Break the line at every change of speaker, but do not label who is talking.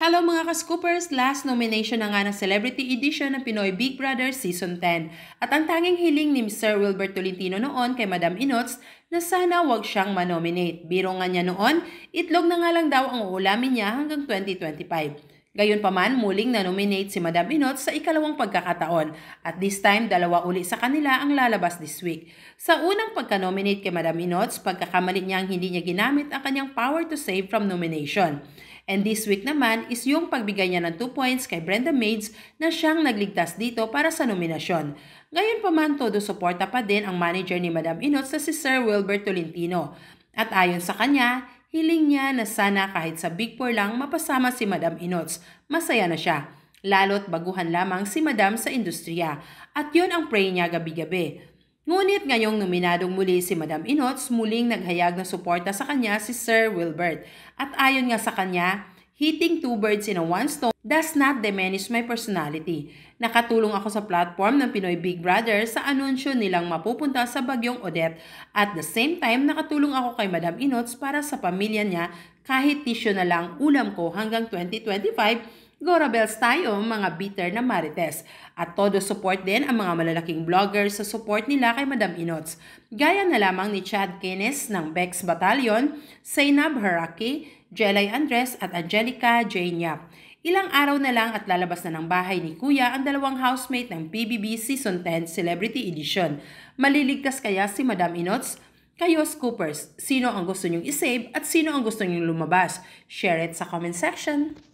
Hello mga ka-scoopers! Last nomination na nga ng Celebrity Edition ng Pinoy Big Brother Season 10. At ang tanging hiling ni Sir Wilbert Tolentino noon kay Madam Inots na sana wag siyang manominate. Biro nga niya noon, itlog na nga lang daw ang uulamin niya hanggang 2025. Gayunpaman, muling na-nominate si Madam Inots sa ikalawang pagkakataon at this time dalawa uli sa kanila ang lalabas this week. Sa unang pagka-nominate kay Madam Inots, pagkakamali niya hindi niya ginamit ang kanyang power to save from nomination. And this week naman is yung pagbigay niya ng 2 points kay Brenda Maids na siyang nagligtas dito para sa nominasyon. Ngayon pa man todo suporta pa din ang manager ni Madam Inots na si Sir Wilbert Tolentino. At ayon sa kanya, hiling niya na sana kahit sa Big Four lang mapasama si Madam Inots. Masaya na siya. Lalo't baguhan lamang si Madam sa industriya. At yun ang pray niya gabi-gabi. Ngunit ngayong nominadong muli si Madam Inots, muling naghayag ng suporta sa kanya si Sir Wilbert. At ayon nga sa kanya, hitting two birds in one stone does not diminish my personality. Nakatulong ako sa platform ng Pinoy Big Brother sa anunsyo nilang mapupunta sa Bagyong Odette. At the same time, nakatulong ako kay Madam Inots para sa pamilya niya kahit tisyo na lang ulam ko hanggang 2025. Gorabels tayo, mga bitter na marites. At todo support din ang mga malalaking vloggers sa support nila kay Madam Inots. Gaya na lamang ni Chad Keynes ng Bex Battalion, Zainab Haraki, Jelay Andres at Angelica J. Nyap. Ilang araw na lang at lalabas na ng bahay ni Kuya ang dalawang housemate ng PBB Season 10 Celebrity Edition. Maliligtas kaya si Madam Inots? Kayo, Scoopers, sino ang gusto nyong isave at sino ang gusto nyong lumabas? Share it sa comment section.